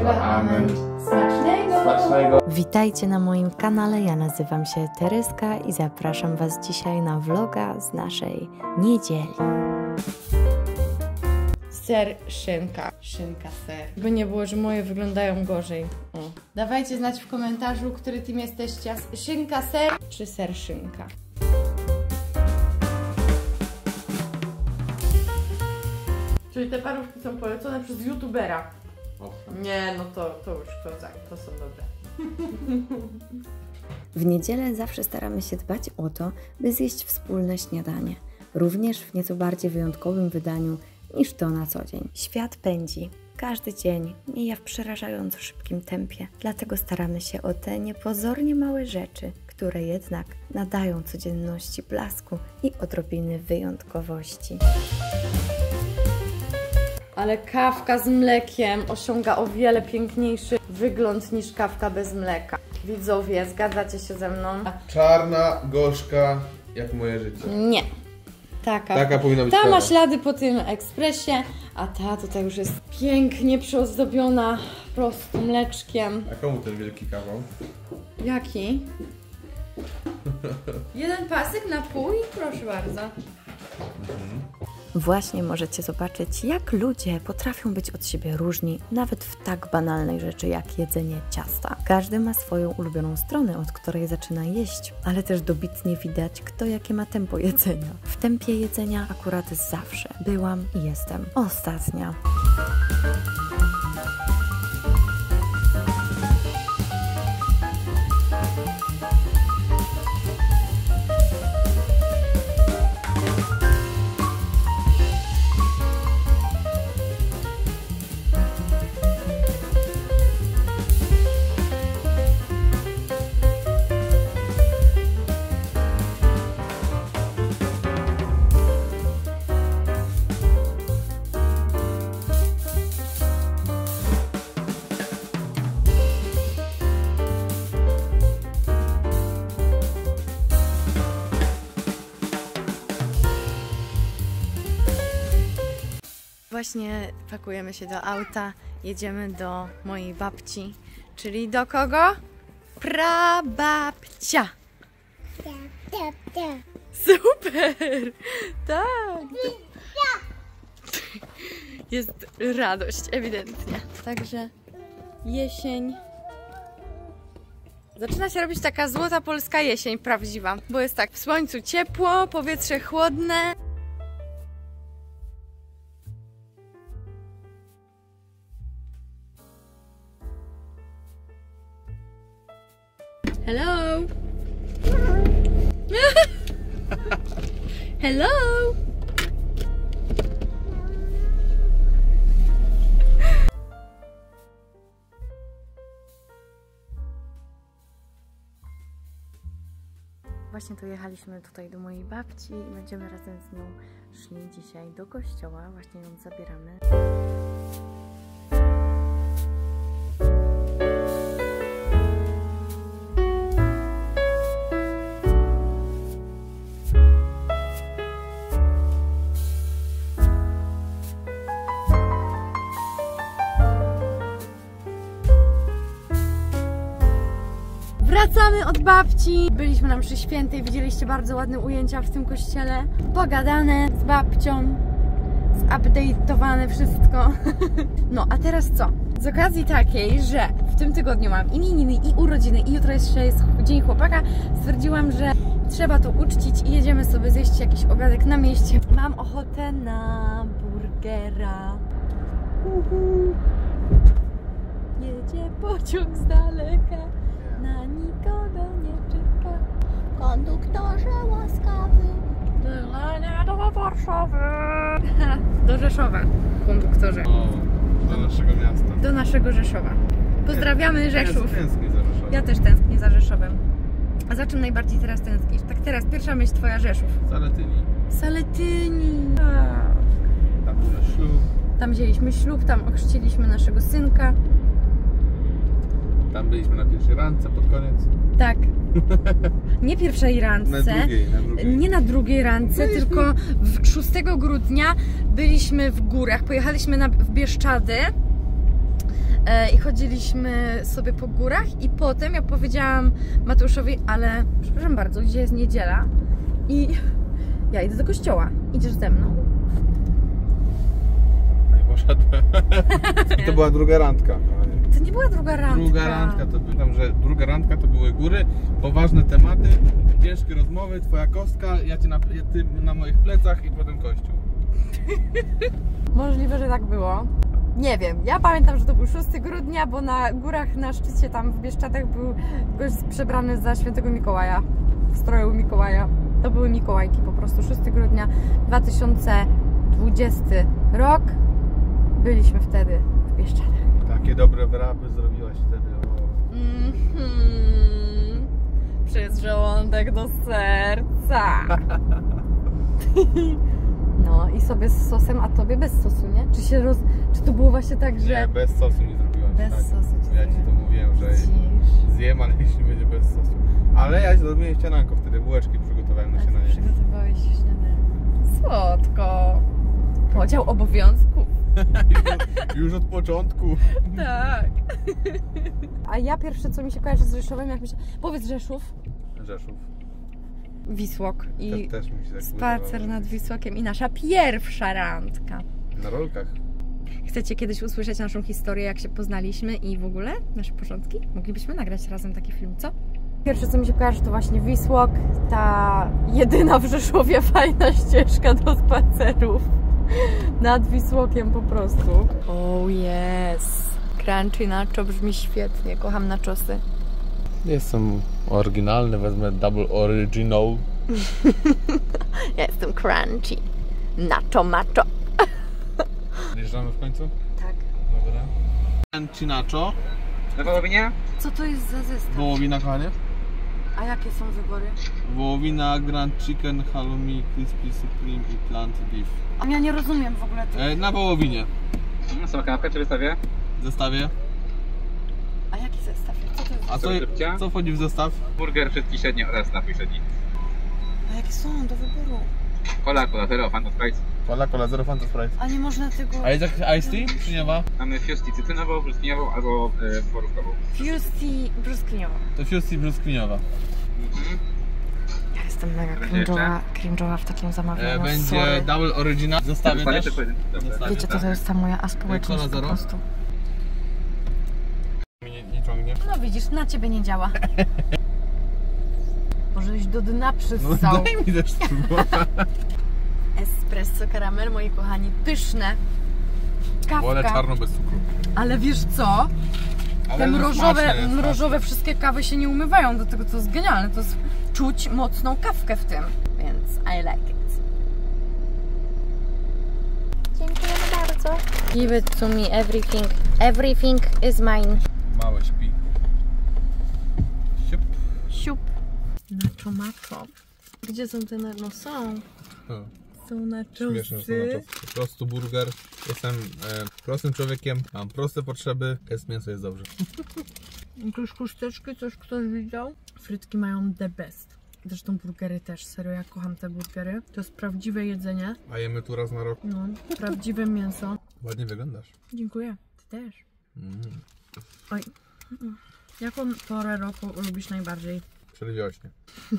Niego. Amen. Smacznego. Smacznego. Witajcie na moim kanale, ja nazywam się Tereska i zapraszam Was dzisiaj na vloga z naszej niedzieli. Ser, szynka. Szynka, ser. By nie było, że moje wyglądają gorzej. O. Dawajcie znać w komentarzu, który team jesteście. Szynka, ser czy ser, szynka. Czyli te parówki są polecone przez youtubera. Nie, no to już kozak, to są dobre. W niedzielę zawsze staramy się dbać o to, by zjeść wspólne śniadanie. Również w nieco bardziej wyjątkowym wydaniu niż to na co dzień. Świat pędzi. Każdy dzień mija w przerażająco szybkim tempie. Dlatego staramy się o te niepozornie małe rzeczy, które jednak nadają codzienności blasku i odrobiny wyjątkowości. Ale kawka z mlekiem osiąga o wiele piękniejszy wygląd niż kawka bez mleka. Widzowie, zgadzacie się ze mną? Czarna, gorzka, jak moje życie. Nie. Taka powinna być. Ta ma ślady po tym ekspresie, a ta tutaj już jest pięknie przyozdobiona po prostu mleczkiem. A komu ten wielki kawał? Jaki? Jeden pasek na pół i proszę bardzo. Właśnie możecie zobaczyć, jak ludzie potrafią być od siebie różni, nawet w tak banalnej rzeczy jak jedzenie ciasta. Każdy ma swoją ulubioną stronę, od której zaczyna jeść, ale też dobitnie widać, kto jakie ma tempo jedzenia. W tempie jedzenia akurat zawsze byłam i jestem ostatnia. Właśnie pakujemy się do auta, jedziemy do mojej babci, czyli do kogo? Prababcia. Super! Tak! Jest radość, ewidentnie. Także jesień. Zaczyna się robić taka złota polska jesień, prawdziwa. Bo jest tak, w słońcu ciepło, powietrze chłodne. Hello! Hello! Właśnie tu jechaliśmy tutaj do mojej babci i będziemy razem z nią szli dzisiaj do kościoła. Właśnie ją zabieramy. Wracamy od babci. Byliśmy na mszy świętej, widzieliście bardzo ładne ujęcia w tym kościele. Pogadane z babcią, zupdate'owane wszystko. No, a teraz co? Z okazji takiej, że w tym tygodniu mam imieniny i urodziny i jutro jeszcze jest dzień chłopaka, stwierdziłam, że trzeba to uczcić i jedziemy sobie zjeść jakiś obiadek na mieście. Mam ochotę na burgera. Jedzie pociąg z daleka. Na nikogo nie czeka. Konduktorze łaskawy. Bylenie do Warszawy. Do Rzeszowa, konduktorze. O, do naszego miasta. Do naszego Rzeszowa. Pozdrawiamy Rzeszów. Tęsknię za Rzeszowem. Ja też tęsknię za Rzeszowem. A za czym najbardziej teraz tęsknisz? Tak teraz, pierwsza myśl twoja, Rzeszów. Saletyni. Saletyni. Tam był nasz ślub. Tam wzięliśmy ślub, tam ochrzciliśmy naszego synka. Tam byliśmy na pierwszej randce pod koniec. Tak. Nie pierwszej randce. Na drugiej. Nie na drugiej randce, tylko w 6 grudnia byliśmy w górach. Pojechaliśmy w Bieszczady i chodziliśmy sobie po górach i potem ja powiedziałam Mateuszowi, ale przepraszam bardzo, dzisiaj jest niedziela i ja idę do kościoła, idziesz ze mną? No i poszedłem. I to była druga randka. To nie była druga randka. Druga randka to by tam, że druga randka to były góry, poważne tematy, ciężkie rozmowy, twoja kostka, ty na moich plecach i potem kościół. Możliwe, że tak było. Nie wiem, ja pamiętam, że to był 6 grudnia, bo na górach, na szczycie tam w Bieszczadach był gość przebrany za świętego Mikołaja, w stroju Mikołaja. To były Mikołajki po prostu, 6 grudnia 2020 rok. Byliśmy wtedy w Bieszczadach. Takie dobre wyrapy zrobiłaś wtedy. Przez żołądek do serca. No i sobie z sosem, a tobie bez sosu, nie? Czy to było właśnie tak, że... Nie, bez sosu nie zrobiłaś. Bez tak. sosu ci Ja ci to mówiłem, że zjem, ale jeśli będzie bez sosu. Ale ja ci zrobiłem śniadanko wtedy, bułeczki przygotowałem na śniadanie. Przygotowałeś śniadanie. Słodko. Podział obowiązków. Już od początku. Tak. A ja pierwsze, co mi się kojarzy z Rzeszowem, jak myślę... Powiedz Rzeszów. Rzeszów. Wisłok i Też mi się tak spacer udało. nad Wisłokiem i nasza pierwsza randka. Na rolkach. Chcecie kiedyś usłyszeć naszą historię, jak się poznaliśmy i w ogóle nasze początki? Moglibyśmy nagrać razem taki film, co? Pierwsze, co mi się kojarzy, to właśnie Wisłok, ta jedyna w Rzeszowie fajna ścieżka do spacerów nad Wisłokiem po prostu. Oh yes! Crunchy nacho brzmi świetnie, kocham nachosy. Jestem oryginalny, wezmę double original. Ja jestem crunchy. Nacho macho. Wjeżdżamy w końcu? Tak. Dobra. Crunchy nacho. Na wołowinie? Co to jest za zestaw? Wołowina, kochanie? A jakie są wybory? Wołowina, Grand Chicken, Halloumi, Crispy Supreme i Plant Beef. A ja nie rozumiem w ogóle tego. Na wołowinie. Są kanapkę czy wystawię? W zestawie. A jaki zestaw? Co to jest? A co wchodzi w zestaw? Burger, frytki średnie oraz napój średni. A jakie są do wyboru? Cola zero, Fanta Sprite. Cola, zero Fanta Sprite. A nie można tego... A jest jakiś iced tea, czy nie ma? Mamy Fusty cytrynową, brzoskiniową albo borówkową. Fusty brzoskwiniowa. To Fusty brzoskwiniowa. Ja jestem mega cringe'owa w takim zamawianiu. Będzie Sorry. double original. Zostawię też. Wiecie, co to jest ta moja aspołeczność Cola po zero? prostu. Nie ciągnie. No widzisz, na ciebie nie działa. Możeś do dna No przystał. daj mi też spróbować. Espresso karamel, moi kochani, pyszne. Wolę Kawka. czarno bez cukru. Ale wiesz co? Ale Te smaczne jest, mrożowe wszystkie kawy się nie umywają, do tego to jest genialne. To jest czuć mocną kawkę w tym, więc I like it. Dziękujemy bardzo. Give it to me, everything. Everything is mine. Małe śpi. Siup. Siup. Nacho macho. Gdzie są te no są? Są Śmieszne są nachosy. na po prostu burger. Jestem prostym człowiekiem, mam proste potrzeby, jest mięso, jest dobrze. Jakieś chusteczki, coś ktoś widział? Frytki mają the best. Zresztą burgery też, serio, ja kocham te burgery. To jest prawdziwe jedzenie. A jemy tu raz na rok. No, prawdziwe mięso. Ładnie wyglądasz. Dziękuję. Ty też. Mm. Oj. Jaką porę roku lubisz najbardziej? Przedwiośnie.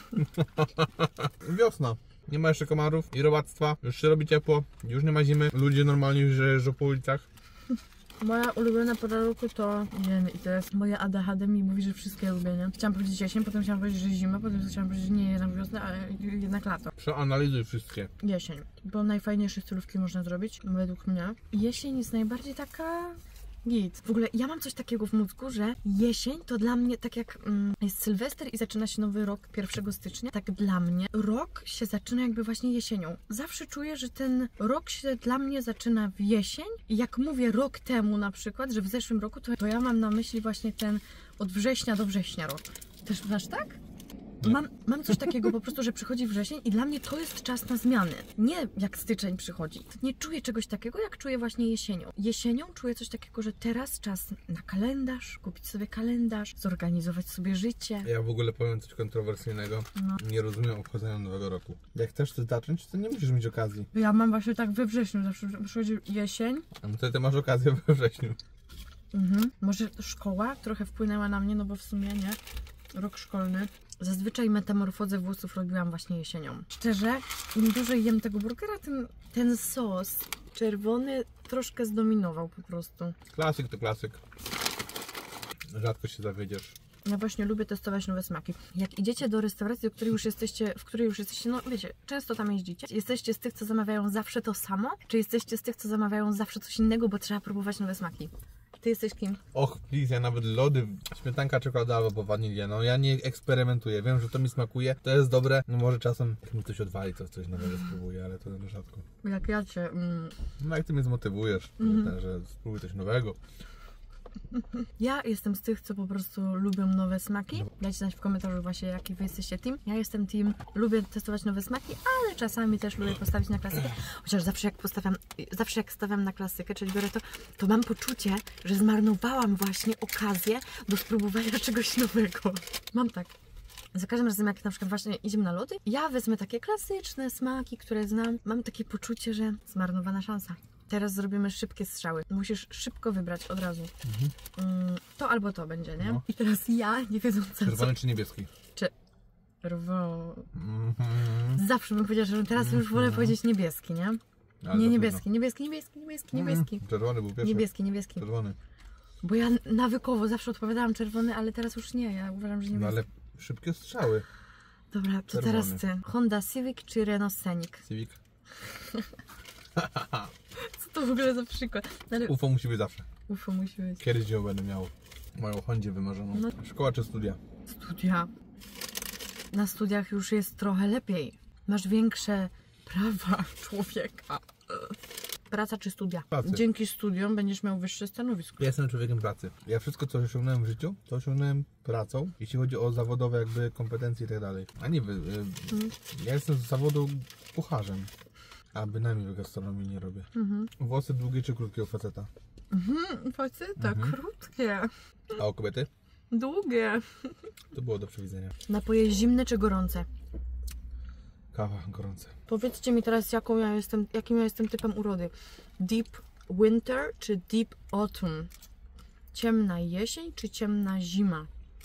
Wiosna. Nie ma jeszcze komarów i robactwa. Już się robi ciepło. Już nie ma zimy. Ludzie normalnie już jeżdżą po ulicach. Moja ulubiona pora roku to... I teraz moje ADHD mi mówi, że wszystkie lubię, nie? Chciałam powiedzieć jesień, potem chciałam powiedzieć, że zima, potem chciałam powiedzieć, że nie jednak wiosna, ale jednak lato. Przeanalizuj wszystkie. Jesień, bo najfajniejsze stylówki można zrobić, według mnie. Jesień jest najbardziej taka... git. W ogóle ja mam coś takiego w mózgu, że jesień to dla mnie tak jak jest Sylwester i zaczyna się nowy rok 1 stycznia, tak dla mnie rok się zaczyna jakby właśnie jesienią. Zawsze czuję, że ten rok się dla mnie zaczyna w jesień i jak mówię rok temu na przykład, że w zeszłym roku, to ja mam na myśli właśnie ten od września do września rok. Też masz tak? Mam coś takiego po prostu, że przychodzi wrzesień i dla mnie to jest czas na zmiany. Nie jak styczeń przychodzi. Nie czuję czegoś takiego, jak czuję właśnie jesienią. Jesienią czuję coś takiego, że teraz czas na kalendarz, kupić sobie kalendarz, zorganizować sobie życie. Ja w ogóle powiem coś kontrowersyjnego. No. Nie rozumiem obchodzenia nowego roku. Jak chcesz to zacząć, to nie musisz mieć okazji. Ja mam właśnie tak we wrześniu, zawsze przychodzi jesień. A wtedy ty masz okazję we wrześniu. Może szkoła trochę wpłynęła na mnie, no bo w sumie nie. Rok szkolny. Zazwyczaj metamorfozę włosów robiłam właśnie jesienią. Szczerze, im dłużej jem tego burgera, ten sos czerwony troszkę zdominował po prostu. Klasyk to klasyk. Rzadko się zawiedziesz. Ja właśnie lubię testować nowe smaki. Jak idziecie do restauracji, w której już jesteście, no wiecie, często tam jeździcie. Jesteście z tych, co zamawiają zawsze to samo? Czy jesteście z tych, co zamawiają zawsze coś innego, bo trzeba próbować nowe smaki? Ty jesteś kim? Och, please, ja nawet lody, śmietanka czekoladowa po wanilię, no ja nie eksperymentuję, wiem, że to mi smakuje, to jest dobre, no może czasem jak mi coś odwali, to coś nowego spróbuję, ale to rzadko. Jak ja cię... No jak ty mnie zmotywujesz, że spróbuj coś nowego. Ja jestem z tych, co po prostu lubią nowe smaki. Dajcie znać w komentarzu właśnie, jaki wy jesteście team. Ja jestem team, lubię testować nowe smaki, ale czasami też lubię postawić na klasykę. Chociaż zawsze jak stawiam na klasykę, czyli biorę to mam poczucie, że zmarnowałam właśnie okazję do spróbowania czegoś nowego. Mam tak. Za każdym razem, jak na przykład właśnie idziemy na lody, ja wezmę takie klasyczne smaki, które znam. Mam takie poczucie, że zmarnowana szansa. Teraz zrobimy szybkie strzały. Musisz szybko wybrać od razu. To albo to będzie, nie? No. I teraz ja, nie wiedząc co... Czerwony czy niebieski? Zawsze bym powiedziała, że teraz już wolę powiedzieć niebieski, nie? Ale nie, niebieski. Czerwony był pierwszy. Niebieski. Czerwony. Bo ja nawykowo zawsze odpowiadałam czerwony, ale teraz już nie. Ja uważam, że niebieski. No ale szybkie strzały. Dobra, to teraz ty. Honda Civic czy Renault Scenic? Civic. Co to w ogóle za przykład? Ale... UFO musi być zawsze. UFO musi być. Kiedyś ją będę miał. Moją Hondzie wymarzoną. No. Szkoła czy studia? Studia. Na studiach już jest trochę lepiej. Masz większe prawa człowieka. Praca czy studia? Pracy. Dzięki studiom będziesz miał wyższe stanowisko. Ja jestem człowiekiem pracy. Ja wszystko, co osiągnąłem w życiu, to osiągnąłem pracą, jeśli chodzi o zawodowe jakby kompetencje i tak dalej. A nie ja jestem z zawodu kucharzem. A bynajmniej w gastronomii nie robię. Włosy długie czy krótkie u faceta? Faceta, krótkie. A u kobiety? Długie. To było do przewidzenia. Napoje zimne czy gorące? Kawa gorące. Powiedzcie mi teraz, jakim ja jestem typem urody. Deep winter czy deep autumn? Ciemna jesień czy ciemna zima?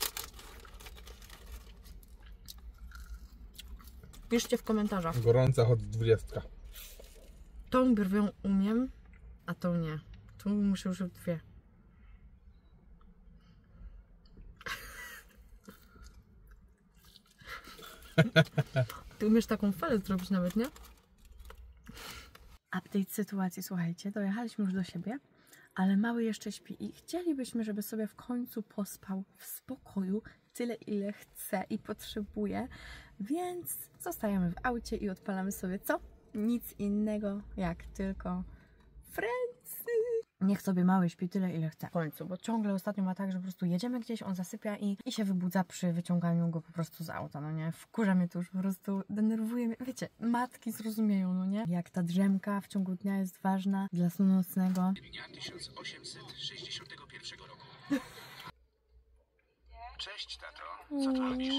Piszcie w komentarzach. Gorąca choć 20. Tą brwią umiem, a tą nie. Tu muszę już dwie. Ty umiesz taką falę zrobić nawet, nie? Update sytuacji, słuchajcie, dojechaliśmy już do siebie, ale mały jeszcze śpi i chcielibyśmy, żeby sobie w końcu pospał w spokoju tyle, ile chce i potrzebuje, więc zostajemy w aucie i odpalamy sobie co? Nic innego jak tylko Friendsy. Niech sobie mały śpi tyle, ile chce w końcu, bo ciągle ostatnio ma tak, że po prostu jedziemy gdzieś, on zasypia i się wybudza przy wyciąganiu go po prostu z auta, no nie? Wkurza mnie to już po prostu, denerwuje mnie. Wiecie, matki zrozumieją, no nie? Jak ta drzemka w ciągu dnia jest ważna dla snu nocnego. Dnia 1861 roku. Cześć, tato. Co tu robisz?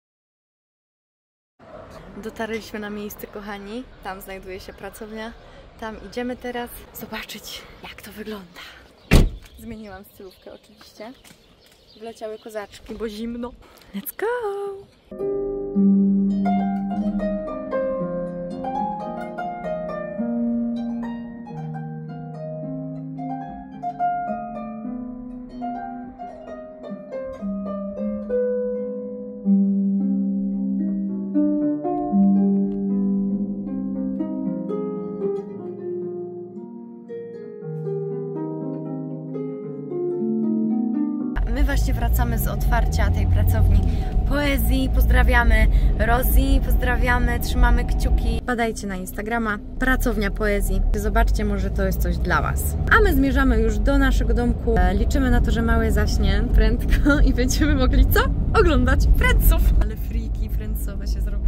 Dotarliśmy na miejsce, kochani. Tam znajduje się pracownia. Tam idziemy teraz zobaczyć, jak to wygląda. Zmieniłam stylówkę oczywiście. Wleciały kozaczki, bo zimno. Let's go! My właśnie wracamy z otwarcia tej pracowni Poezji. Pozdrawiamy Rozi, pozdrawiamy, trzymamy kciuki. Badajcie na Instagrama Pracownia Poezji. Zobaczcie, może to jest coś dla Was. A my zmierzamy już do naszego domku. Liczymy na to, że mały zaśnie prędko i będziemy mogli co? Oglądać Friendsów. Ale freaki friendsowe się zrobią.